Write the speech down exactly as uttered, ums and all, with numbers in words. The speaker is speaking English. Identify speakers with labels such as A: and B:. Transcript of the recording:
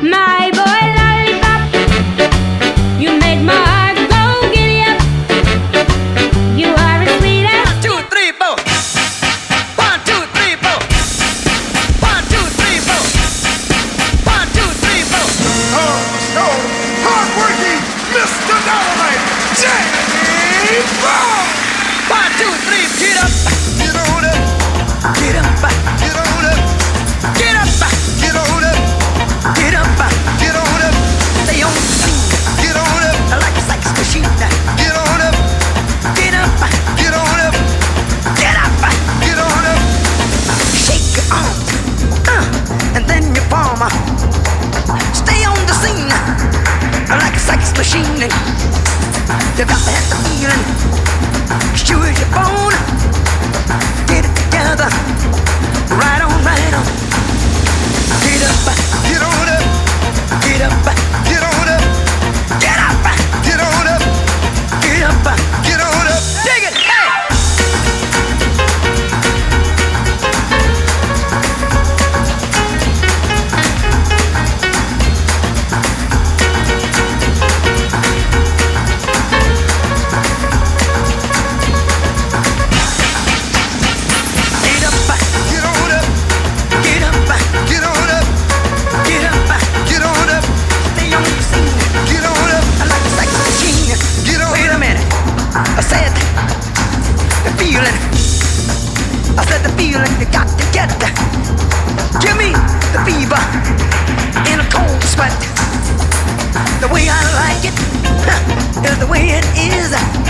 A: My boy lollipop, you make my heart go giddy up. You are a sweeter.
B: One, two, three, four. One, two, three, four. One, two, three, four. One, two, three, four.
C: Oh, no, hard-working Mister Dynamite, James Brown.
B: One, two, three, get up.
C: Get on up,
B: Get up.
C: get on up,
B: Get up.
C: get on up,
B: Get up.
C: get on up,
B: Stay on the scene
C: get on up,
B: like a sex machine.
C: get on up,
B: Get up.
C: get on up,
B: Get up.
C: get on up.
B: Shake your arm, uh, and then your palm. Stay on the scene like a sex machine. You got to have the feeling, sure as your bone. Get it together, right on, right on. Get up,
C: Get on up,
B: get up,
C: get on up,
B: get up,
C: get on up,
B: get up.
C: get on up.
B: Dig it, hey! Get up,
C: Get on up,
B: get up,
C: get on up,
B: get up.
C: get on up,
B: Stay on the scene
C: get on up,
B: like a sex machine.
C: get on
B: Wait a
C: up.
B: minute. I said the feeling. I said the feeling you got to get. Give me the fever in a cold sweat. The way I like it huh, is the way it is.